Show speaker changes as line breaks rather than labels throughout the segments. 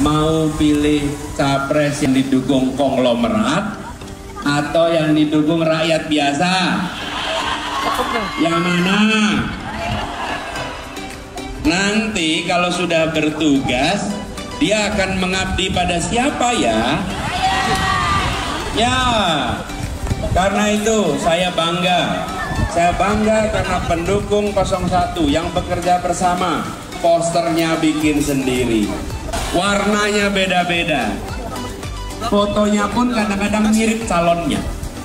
Mau pilih capres yang didukung konglomerat atau yang didukung rakyat biasa? Yang mana? Nanti kalau sudah bertugas, dia akan mengabdi pada siapa ya? Ya, karena itu saya bangga. Saya bangga karena pendukung 01 yang bekerja bersama. Posternya bikin sendiri. Warnanya beda-beda. Fotonya pun kadang-kadang mirip calonnya.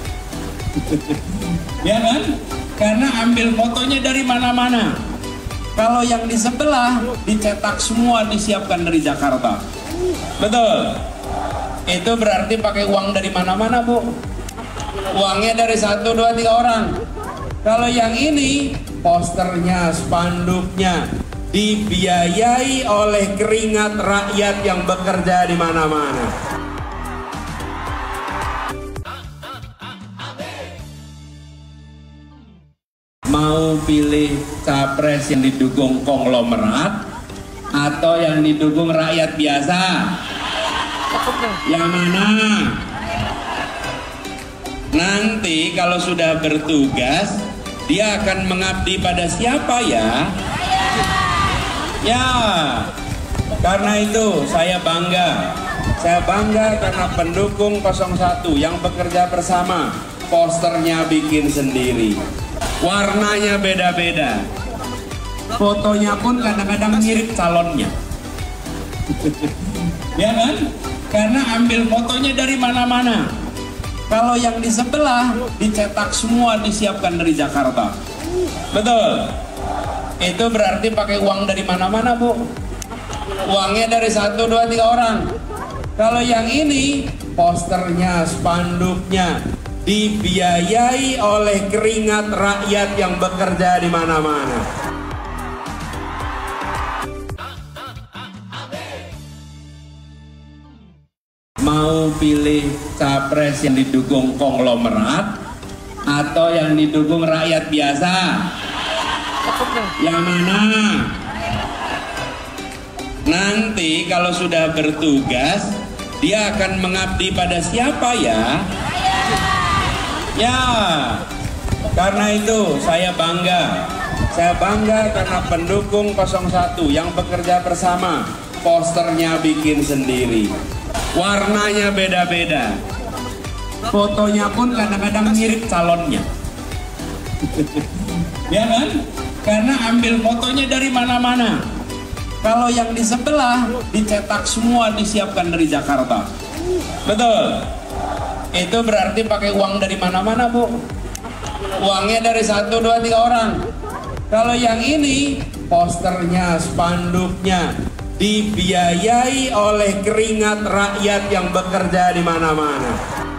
Ya kan? Karena ambil fotonya dari mana-mana. Kalau yang di sebelah dicetak semua, disiapkan dari Jakarta. Betul. Itu berarti pakai uang dari mana-mana, Bu. Uangnya dari 1, 2, 3 orang. Kalau yang ini posternya, spanduknya dibiayai oleh keringat rakyat yang bekerja di mana-mana. Mau pilih capres yang didukung konglomerat atau yang didukung rakyat biasa? Yang mana? Nanti kalau sudah bertugas, dia akan mengabdi pada siapa ya? Ya, karena itu saya bangga. Saya bangga karena pendukung 01 yang bekerja bersama. Posternya bikin sendiri. Warnanya beda-beda. Fotonya pun kadang-kadang mirip calonnya. Ya kan? Karena ambil fotonya dari mana-mana. Kalau yang di sebelah dicetak semua, disiapkan dari Jakarta. Betul. Itu berarti pakai uang dari mana-mana, Bu. Uangnya dari 1, 2, 3 orang. Kalau yang ini posternya, spanduknya dibiayai oleh keringat rakyat yang bekerja di mana-mana. Mau pilih capres yang didukung konglomerat atau yang didukung rakyat biasa? Yang mana? Nanti kalau sudah bertugas, dia akan mengabdi pada siapa ya? Ya, karena itu saya bangga. Saya bangga karena pendukung 01 yang bekerja bersama. Posternya bikin sendiri. Warnanya beda-beda. Fotonya pun kadang-kadang mirip calonnya. Ya kan? Karena ambil fotonya dari mana-mana. Kalau yang di sebelah dicetak semua, disiapkan dari Jakarta. Betul. Itu berarti pakai uang dari mana-mana, Bu. Uangnya dari 1, 2, 3 orang. Kalau yang ini posternya, spanduknya dibiayai oleh keringat rakyat yang bekerja di mana-mana.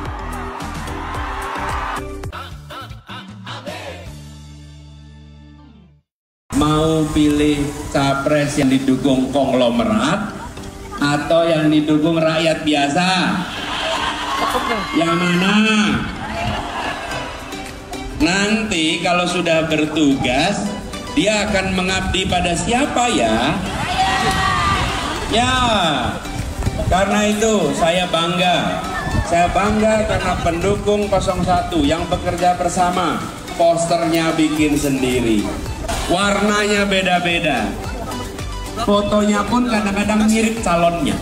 Mau pilih capres yang didukung konglomerat atau yang didukung rakyat biasa? Yang mana? Nanti kalau sudah bertugas, dia akan mengabdi pada siapa ya? Ya, karena itu saya bangga. Saya bangga karena pendukung 01 yang bekerja bersama. Posternya bikin sendiri. Warnanya beda-beda. Fotonya pun kadang-kadang mirip calonnya.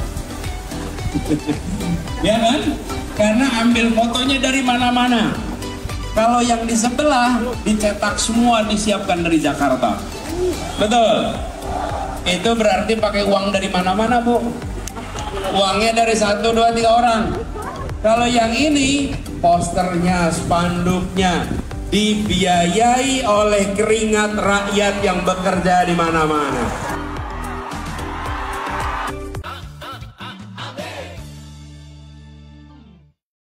Ya kan? Karena ambil fotonya dari mana-mana. Kalau yang di sebelah dicetak semua, disiapkan dari Jakarta. Betul. Itu berarti pakai uang dari mana-mana, Bu. Uangnya dari 1, 2, 3 orang. Kalau yang ini posternya, spanduknya dibiayai oleh keringat rakyat yang bekerja di mana-mana.